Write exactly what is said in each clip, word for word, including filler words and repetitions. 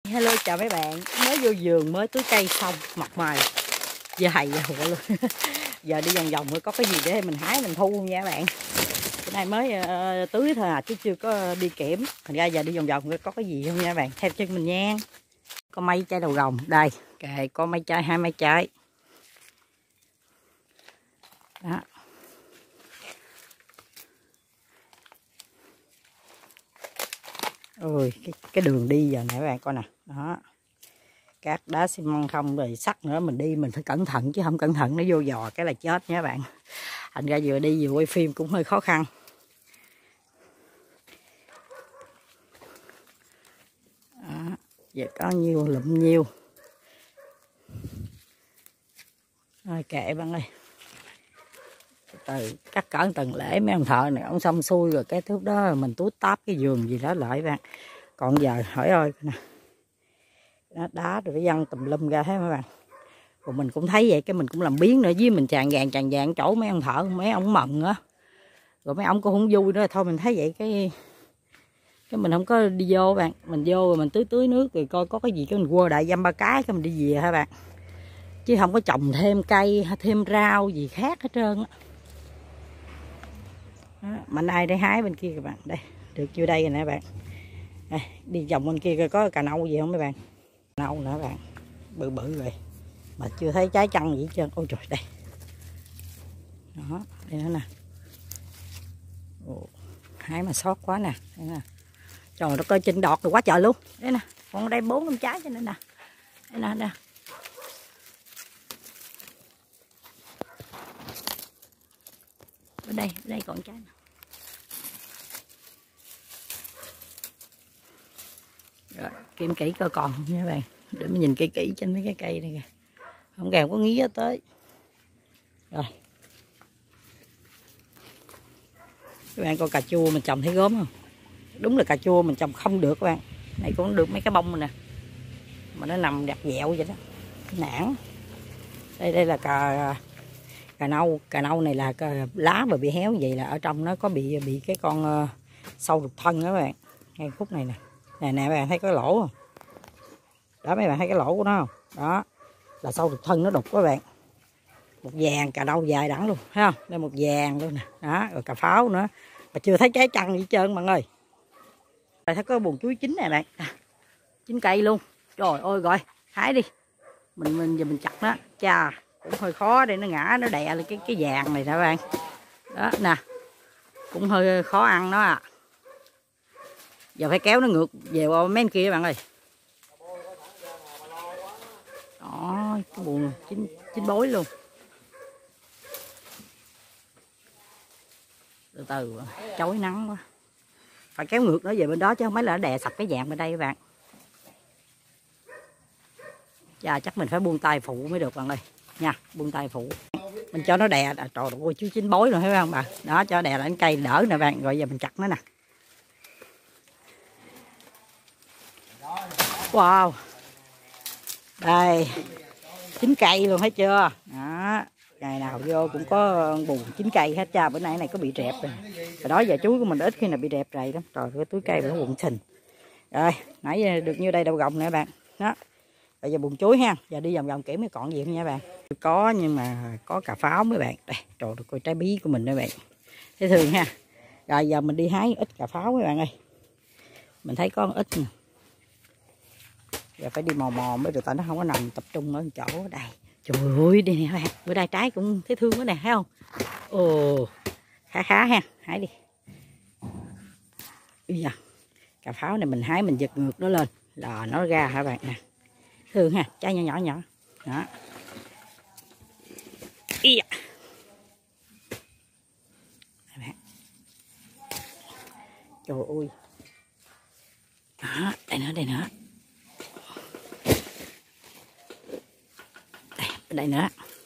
Hello chào mấy bạn, mới vô vườn mới tưới cây xong mặt mày giờ hầy giờ hụa luôn. Giờ đi vòng vòng mới có cái gì để mình hái mình thu nha các bạn. Cái này mới uh, tưới thôi à chứ chưa có đi kiểm. Thành ra giờ đi vòng vòng có cái gì không nha các bạn, theo chân mình nha. Có mấy trái đầu gồng đây, kệ có mấy trái, hai mấy trái đó. Ôi cái, cái đường đi giờ nè các bạn coi nè đó, cát đá xi măng không rồi sắt nữa, mình đi mình phải cẩn thận chứ không cẩn thận nó vô giò cái là chết nha các bạn. Thành ra vừa đi vừa quay phim cũng hơi khó khăn đó. Giờ có nhiêu lụm nhiêu thôi kệ bạn ơi, từ cắt cỡ từng lễ mấy ông thợ này ông xong xuôi rồi cái thứ đó mình túi táp cái giường gì đó lại bạn. Còn giờ hỏi ơi nè, đá, đá rồi cái văng tùm lum ra thế mấy bạn. Rồi mình cũng thấy vậy cái mình cũng làm biến nữa, với mình tràn vàng tràn vàng chỗ mấy ông thợ mấy ông mần á, rồi mấy ông cũng không vui nữa. Thôi mình thấy vậy cái cái mình không có đi vô bạn, mình vô rồi mình tưới tưới nước rồi coi có cái gì cái mình quơ đại dăm ba cái cái mình đi về hả bạn, chứ không có trồng thêm cây thêm rau gì khác hết trơn á. Mà nay để hái bên kia các bạn, đây được chưa đây rồi nè bạn. Đây, đi vòng bên kia coi có cà nâu gì không mấy bạn, cà nâu nữa bạn, bự bự rồi mà chưa thấy trái chăng gì hết trơn. Ôi trời đây đó, đây nữa nè. Ồ, hái mà sót quá nè, đây nè. Trời nó coi trên đọt rồi quá trời luôn. Đây nè, còn ở đây bốn năm trái cho nên nè. Đây nè, nè. Ở đây, ở đây còn trái nè. Rồi, kiểm kỹ coi còn không nha các bạn. Để mình nhìn kỹ kỹ trên mấy cái cây này kìa. Không kèm có nghía tới. Rồi. Các bạn coi cà chua mình trồng thấy gớm không? Đúng là cà chua mình trồng không được các bạn. Này cũng được mấy cái bông này nè. Mà nó nằm đặt dẹo vậy đó. Nản. Đây đây là cà cà nâu, cà nâu này là cà, lá mà bị héo vậy là ở trong nó có bị bị cái con uh, sâu đục thân đó các bạn. Ngay khúc này nè. Nè nè các bạn thấy cái lỗ không? Đó mấy bạn thấy cái lỗ của nó không? Đó. Là sâu đục thân nó đục các bạn. Một vàng cà nâu dài đẳng luôn, thấy không? Đây một vàng luôn nè. Đó, rồi cà pháo nữa. Mà chưa thấy trái chăng gì hết trơn bạn ơi. Đây thấy có buồn chuối chín nè bạn. À, chín cây luôn. Trời ơi rồi, hái đi. Mình mình giờ mình chặt nó. Chà, cũng hơi khó để nó ngã nó đè lên cái cái vàng này nè bạn. Đó nè. Cũng hơi khó ăn nó à. Giờ phải kéo nó ngược về qua mấy bên kia bạn ơi. Đó, cái buồn chín chín bối luôn. Từ từ chói nắng quá. Phải kéo ngược nó về bên đó chứ không phải là nó đè sập cái vàng bên đây các bạn. Chà, chắc mình phải buông tay phụ mới được bạn ơi nha, buông tay phụ mình cho nó đè. À, trời ơi chú chín bối rồi thấy không bà, đó cho đè lên cây đỡ nè bạn. Rồi giờ mình chặt nó nè. Wow, đây chín cây luôn thấy chưa đó. Ngày nào vô cũng có buồn chín cây hết. Cha bữa nay này có bị rẹp rồi. Hồi đó giờ chuối của mình ít khi nào bị rẹp rầy lắm. Trời ơi túi cây nó buồn sình. Rồi nãy giờ được nhiêu đây đậu gồng nè bạn đó. Bây giờ buồn chuối ha, giờ đi vòng vòng kiểm mấy còn gì không nha bạn. Có nhưng mà có cà pháo mấy bạn. Đây trời ơi coi trái bí của mình đó bạn, thấy thương ha. Rồi giờ mình đi hái ít cà pháo mấy bạn ơi, mình thấy có ít nè. Giờ phải đi mò mò mới được, tại nó không có nằm tập trung ở chỗ đây. Trời ơi đây nè bạn, bữa đây trái cũng thấy thương quá nè, thấy không? Ồ khá khá ha, hái đi. Bây giờ cà pháo này mình hái mình giật ngược nó lên là nó ra hả bạn nè, thương ha, trái nhỏ nhỏ nhỏ đó. Ý da. Bạn. Trời ơi đó, đây nữa đây nữa, đây, đây nữa.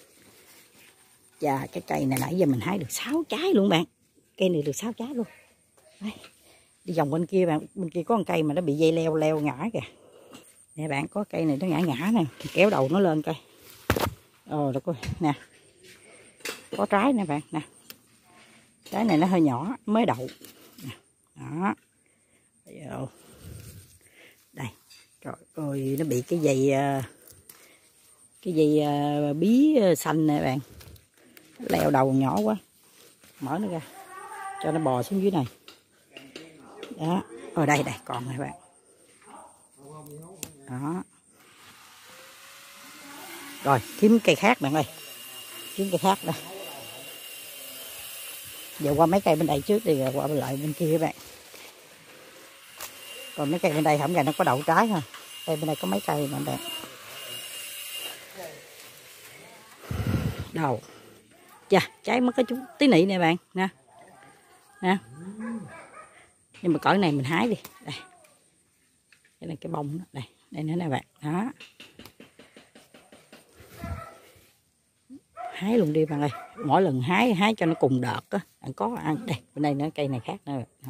Và cái cây này nãy giờ mình hái được sáu trái luôn bạn, cây này được sáu trái luôn. Đây. Đi vòng bên kia bạn, bên kia có một cây mà nó bị dây leo leo ngã kìa. Nè bạn, có cây này nó ngã ngã nè, kéo đầu nó lên coi. Ờ được rồi, nè. Có trái nè bạn, nè. Trái này nó hơi nhỏ, mới đậu. Đó. Đây. Trời ơi, nó bị cái dây cái dây bí xanh nè bạn, leo đầu nhỏ quá, mở nó ra cho nó bò xuống dưới này. Đó, ở đây đây còn này bạn. Đó. Rồi kiếm cây khác bạn ơi, kiếm cây khác đây. Giờ qua mấy cây bên đây trước thì qua lại bên kia các bạn. Còn mấy cây bên đây không, nó có đậu trái thôi. Đây bên đây có mấy cây bạn đẹp. Đầu. Chà, trái mất cái chút tí nị nè bạn, nè. Nè. Nhưng mà cỡ này mình hái đi. Đây. Cái này cái bông đó, đây, đây nữa nè bạn. Đó. Hái luôn đi bạn ơi. Mỗi lần hái hái cho nó cùng đợt á, bạn có ăn. Đây, bên đây nữa cây này khác nữa. Đó.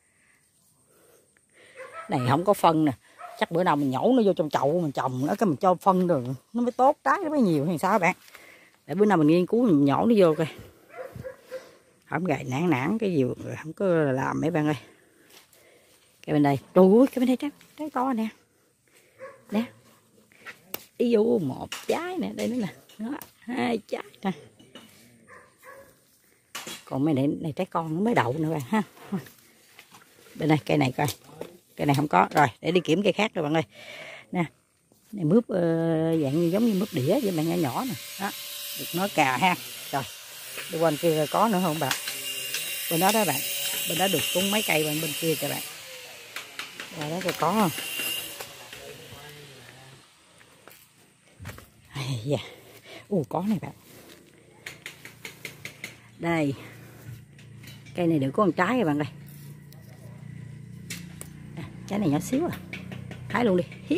Này không có phân nè, chắc bữa nào mình nhổ nó vô trong chậu mình trồng nó, cái mình cho phân rồi nó mới tốt, trái nó mới nhiều hay sao bạn. Để bữa nào mình nghiên cứu mình nhổ nó vô coi. Không gài nản nản cái gì không có làm mấy bạn ơi. Cái bên đây, trời ơi, cái bên đây trái, trái to nè. Nè. Ý vô một trái nè, đây nữa nè. Đó, hai trái nè. Còn mấy này, này trái con nó mới đậu nữa bạn ha. Bên đây cây này coi. Cây này không có. Rồi, để đi kiểm cây khác rồi bạn ơi. Nè. Này mướp uh, dạng như giống như mướp đĩa với bạn nhỏ nhỏ nè. Đó. Được nó cà ha. Rồi. Đi quanh kia có nữa không bạn? Bên đó đó bạn. Bên đó được cũng mấy cây bên bên kia cho bạn. Rồi đó thì có không? Dạ. Ồ có này bạn. Đây. Cây này được có một trái rồi bạn ơi. Trái này nhỏ xíu à. Hái luôn đi.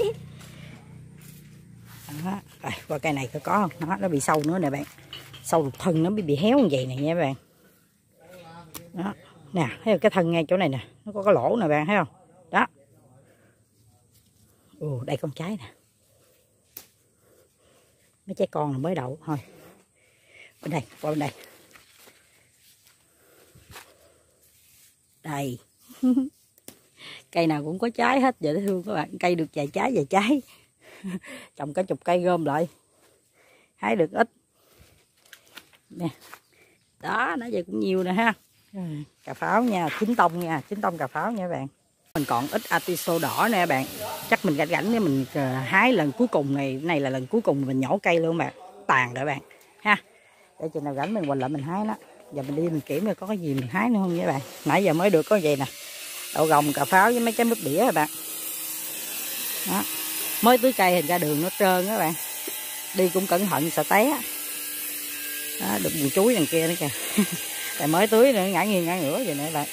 Đó. Rồi, qua cây này có không? Nó nó bị sâu nữa nè bạn. Sâu đục thân nó bị bị héo như vậy nè nha bạn. Đó. Nè, thấy cái thân ngay chỗ này nè, nó có cái lỗ nè bạn thấy không? Đó. Ồ, đây con trái nè. Mấy trái con là mới đậu thôi. Bên đây, qua bên đây. Đây. Cây nào cũng có trái hết, dễ thương các bạn. Cây được vài trái vài trái. Trồng cả chục cây gom lại. Hái được ít. Nè. Đó, nó vậy cũng nhiều nè ha. Cà pháo nha, chín tông nha, chín tông cà pháo nha các bạn. Mình còn ít atiso đỏ nè bạn. Chắc mình rảnh rảnh để mình hái lần cuối cùng này, này là lần cuối cùng mình nhổ cây luôn bạn. Tàn rồi bạn. Ha. Để chừng nào rảnh mình quay lại mình hái nó. Giờ mình đi mình kiểm coi có cái gì mình hái nữa không nha bạn. Nãy giờ mới được có vậy nè. Đậu gồng, cà pháo với mấy trái mướp đĩa rồi bạn. Đó. Mới tưới cây hình ra đường nó trơn đó bạn. Đi cũng cẩn thận sợ té. Đó, được bùn chuối đằng kia nữa kìa. Tại mới tưới nữa ngã nghiêng ngã ngửa vậy nè bạn.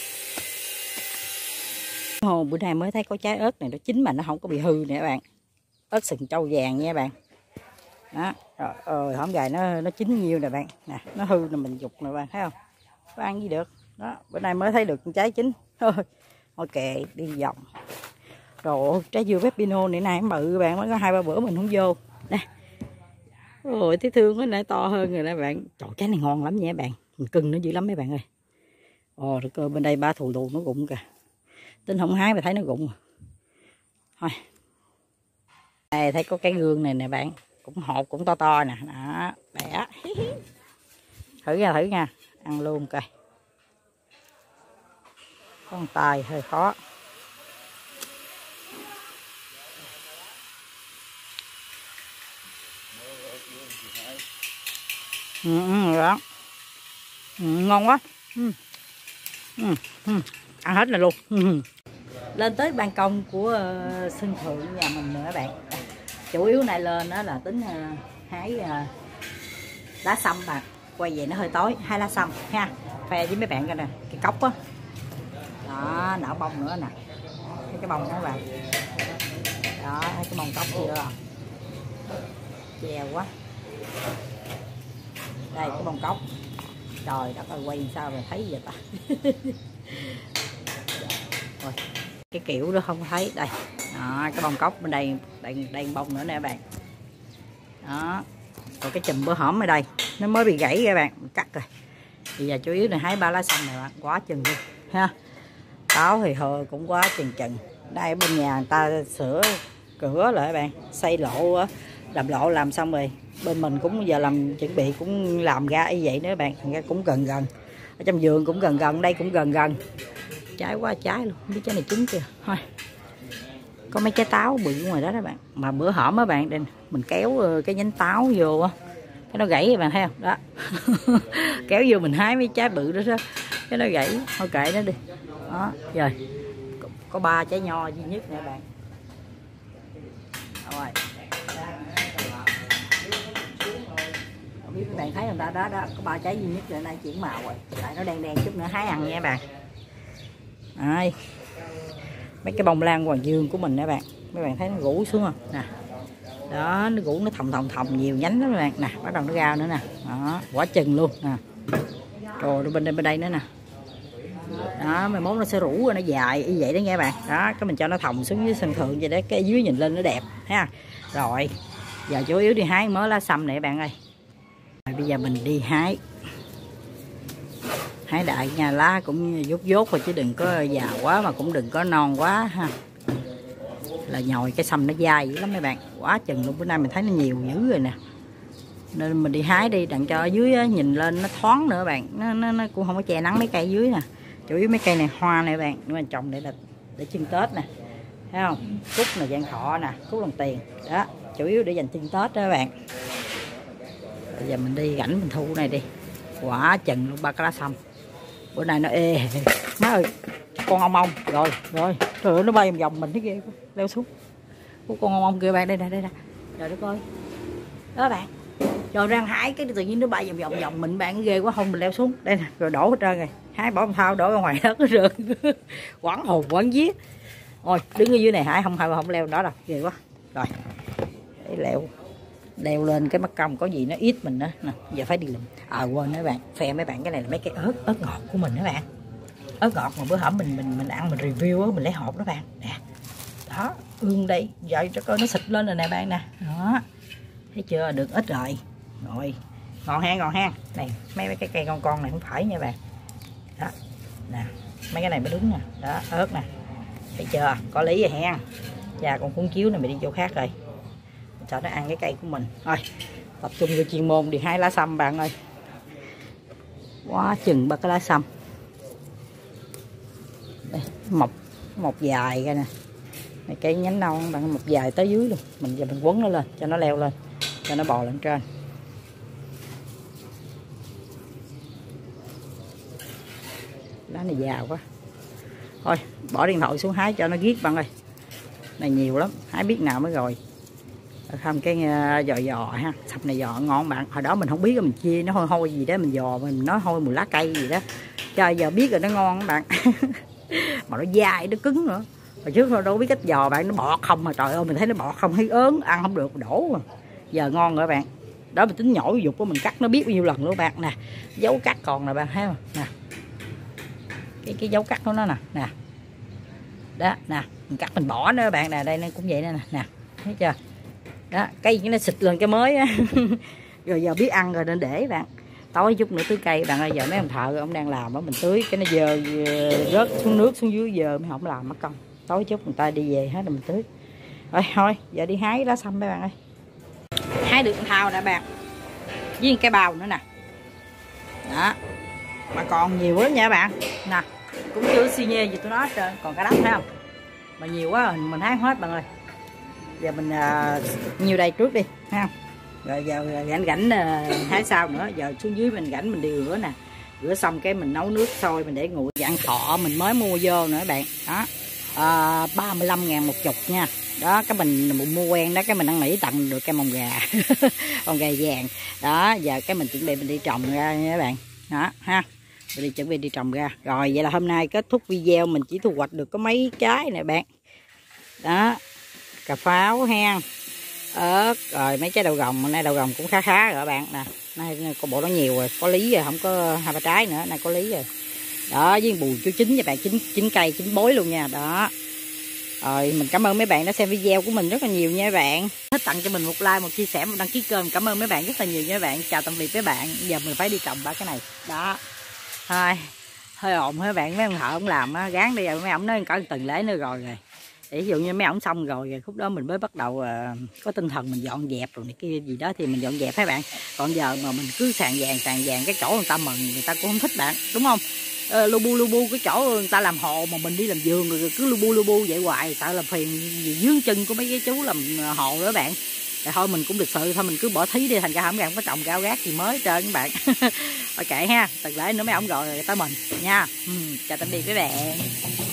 Hồ bữa nay mới thấy có trái ớt này nó chín mà nó không có bị hư nè các bạn. Ớt sừng trâu vàng nha bạn. Đó, rồi, rồi hổng gài nó nó chín nhiều nè bạn. Nè, nó hư là mình dục nè bạn thấy không? Có ăn gì được. Đó, bữa nay mới thấy được trái chín. Thôi, ok, đi vòng. Rồi, trái dưa pepino này này bự bạn, mới có hai ba bữa mình không vô. Nè. Ôi, thấy thương nó lại to hơn rồi nè bạn. Trời, trái này ngon lắm nha bạn. Mình cưng nó dữ lắm mấy bạn ơi. Ồ, được cơ bên đây ba thù thù nó rụng kìa. Tính không hái mà thấy nó rụng. Thôi. Đây thấy có cái gương này nè bạn, cũng hột cũng to to nè, đó, bẻ. Thử nha, thử nha, ăn luôn coi. Con tay hơi khó. Ừ, ừ, đó. Ừ, ngon quá. Ừ. Ừ, ừ. Ăn hết rồi luôn. Ừ. Lên tới ban công của uh, sân thượng nhà mình nữa các bạn. Chủ yếu này lên đó là tính uh, hái uh, lá sâm bạn. Quay về nó hơi tối, hái lá sâm ha. Khoe với mấy bạn coi nè, cái cốc á. Đó, nở bông nữa nè. Thấy cái bông đó các bạn. Đó, thấy cái bông cốc chưa? Chèo quá. Đây cái bông cốc. Trời đất ơi, quay sao mà thấy vậy ta. Rồi, cái kiểu đó không thấy đây. Đó, cái bông cốc bên đây, đây đây bông nữa nè các bạn. Đó. Rồi cái chùm bữa hổm ở đây nó mới bị gãy các bạn, cắt rồi. Bây giờ chủ yếu là hái ba lá xanh này bạn, quá chừng đi ha. Táo thì hồi cũng quá chừng chừng. Đây bên nhà người ta sửa cửa lại các bạn, xây lộ á, làm lộ làm xong rồi bên mình cũng giờ làm chuẩn bị cũng làm ra y vậy nữa các bạn, thành ra cũng gần gần. Ở trong vườn cũng gần gần, đây cũng gần gần. Trái quá trái luôn, không biết trái này trúng kìa. Thôi có mấy trái táo bự ngoài đó các bạn, mà bữa hổm á bạn, đây mình kéo cái nhánh táo vô á, cái nó gãy các bạn thấy không đó. Kéo vô mình hái mấy trái bự đó, đó cái nó gãy, thôi kệ nó đi đó. Rồi có ba trái nho duy nhất nè bạn. Rồi không biết các bạn thấy không ta, đó đó có ba trái duy nhất rồi, nay chuyển màu rồi, lại nó đen đen chút nữa hái ăn nha các bạn. Đây mấy cái bông lan hoàng dương của mình nè bạn, mấy bạn thấy nó rủ xuống không nè, đó nó rủ nó thòng thòng thòng nhiều nhánh đó các bạn nè, bắt đầu nó ra nữa nè, đó quả chừng luôn nè, rồi bên đây bên đây nữa nè, đó mai mốt nó sẽ rủ rồi nó dài y vậy đó nghe bạn. Đó cái mình cho nó thòng xuống dưới sân thượng vậy đấy, cái dưới nhìn lên nó đẹp ha. Rồi giờ chủ yếu đi hái mớ lá sâm này bạn ơi. Rồi, bây giờ mình đi hái hái đại nha, lá cũng dốt dốt thôi chứ đừng có già quá mà cũng đừng có non quá ha, là nhồi cái sâm nó dai dữ lắm mấy bạn, quá chừng luôn. Bữa nay mình thấy nó nhiều dữ rồi nè, nên mình đi hái đi đặng cho ở dưới á, nhìn lên nó thoáng nữa bạn, nó, nó, nó cũng không có che nắng mấy cây dưới nè, chủ yếu mấy cây này hoa này bạn, nhưng mà trồng để là để trưng Tết nè, thấy không, cúc là vạn thọ nè, cúc đồng tiền đó, chủ yếu để dành trưng Tết đó các bạn. Bây giờ mình đi rảnh mình thu này đi, quả chừng luôn ba cái lá sâm. Bữa nay nó ê má ơi, con ong ong rồi rồi trời ơi, nó bay vòng vòng mình thấy ghê quá, leo xuống của con ong ong kia bạn, đây nè đây nè, trời đất ơi đó bạn, rồi đang hái cái tự nhiên nó bay vòng vòng vòng mình bạn, ghê quá, không mình leo xuống đây nè, rồi đổ hết trơn rồi, hái bỏ thao đổ ra ngoài đất hết rồi. Quẳng hồn quẳng vía, ôi đứng ở dưới này hái không không leo đó đâu, ghê quá. Rồi để leo leo lên cái mắt cong có gì nó ít mình đó nè, giờ phải đi lụm. À quên mấy bạn, phe mấy bạn cái này là mấy cái ớt ớt ngọt của mình đó bạn, ớt ngọt mà bữa hổm mình mình mình ăn mình review á, mình lấy hộp đó bạn nè, đó ương đây vậy cho coi nó xịt lên rồi nè bạn nè, đó thấy chưa, được ít rồi. Rồi ngon ha ngon ha, này mấy mấy cái cây con con này không phải nha bạn, đó nè mấy cái này mới đúng nè, đó ớt nè, thấy chưa có lý rồi ha. Cha con cuốn chiếu này mình đi chỗ khác rồi, cho nó ăn cái cây của mình. Thôi tập trung vô chuyên môn đi hái lá sâm bạn ơi, quá chừng ba cái lá sâm đây, mọc một dài ra nè, này cây nhánh non bạn, một dài tới dưới luôn, mình giờ mình quấn nó lên cho nó leo lên, cho nó bò lên trên. Lá này già quá, thôi bỏ điện thoại xuống hái cho nó ghét bạn ơi, này nhiều lắm hái biết nào mới rồi. Không cái uh, giò giò ha, sập này giò ngon bạn, hồi đó mình không biết mình chia nó hôi hôi gì đó mình giò mình nói hôi mùi lá cây gì đó, cho giờ biết rồi nó ngon các bạn. Mà nó dai nó cứng nữa, hồi trước đâu biết cách giò bạn, nó bọt không mà trời ơi mình thấy nó bọt không thấy ớn, ăn không được đổ mà. Giờ ngon rồi bạn, đó mình tính nhổ dục của mình cắt nó biết bao nhiêu lần luôn bạn nè, dấu cắt còn nè bạn thấy không nè, cái cái dấu cắt của nó nè nè, đó nè mình cắt mình bỏ nữa bạn nè, đây nó cũng vậy nè nè, thấy chưa đó, cây nó xịt lên cái mới á. Rồi giờ biết ăn rồi nên để bạn, tối chút nữa tưới cây bạn ơi, giờ mấy ông thợ ông đang làm đó mình tưới cái nó dơ rớt xuống nước xuống dưới giờ mới không làm mất công, tối chút người ta đi về hết rồi mình tưới. Rồi thôi giờ đi hái lá sâm mấy bạn ơi, hái được thao nè bạn, với cái bao nữa nè, đó mà còn nhiều lắm nha bạn nè, cũng chưa xi nhê gì tôi nói trên, còn cả đất thấy không, mà nhiều quá mình hái hết bạn ơi. Giờ mình uh, nhiều đây trước đi ha, rồi giờ rảnh rảnh uh, hái sau nữa, giờ xuống dưới mình rảnh mình đi rửa nè, rửa xong cái mình nấu nước sôi mình để nguội. Ăn thọ mình mới mua vô nữa bạn, đó uh, ba mươi lăm ngàn một chục nha, đó cái mình mua quen đó, cái mình ăn nỉ tặng được cái mồng gà. Con gà vàng đó, giờ cái mình chuẩn bị mình đi trồng ra nha các bạn, đó ha, mình đi chuẩn bị đi trồng ra. Rồi vậy là hôm nay kết thúc video, mình chỉ thu hoạch được có mấy trái này bạn, đó cà pháo hen, ớt, rồi mấy trái đậu gồng, hôm nay đậu gồng cũng khá khá rồi các bạn nè, nay có bộ nó nhiều rồi, có lý rồi, không có hai ba trái nữa, nay có lý rồi đó, với bùi chú chín cho bạn, chín chín cây chín bối luôn nha đó. Rồi mình cảm ơn mấy bạn đã xem video của mình rất là nhiều nha các bạn, thích tặng cho mình một like, một chia sẻ, một đăng ký kênh, cảm ơn mấy bạn rất là nhiều nha các bạn. Chào tạm biệt các bạn, giờ mình phải đi trồng ba cái này đó, thôi hơi ồn hơi bạn, mấy ông thợ ông làm á, gán đi rồi mấy ông nói có từng lễ nữa rồi rồi để ví dụ như mấy ổng xong rồi, rồi khúc đó mình mới bắt đầu uh, có tinh thần mình dọn dẹp rồi này kia gì đó thì mình dọn dẹp các bạn. Còn giờ mà mình cứ sàn vàng sàn vàng cái chỗ người ta mừng, người ta cũng không thích bạn, đúng không? Uh, lu bu lu bu cái chỗ người ta làm hồ mà mình đi làm vườn rồi cứ lu bu lu bu vậy hoài, sợ là phiền gì dướng chân của mấy cái chú làm hồ đó bạn. Thì thôi mình cũng lịch sự thôi, mình cứ bỏ thí đi, thành ra không có có trồng cao gác gì mới trơn các bạn. Thôi kệ ha, từ lễ nữa mấy ổng gọi tới mình nha. Ừ, chào tạm biệt các bạn.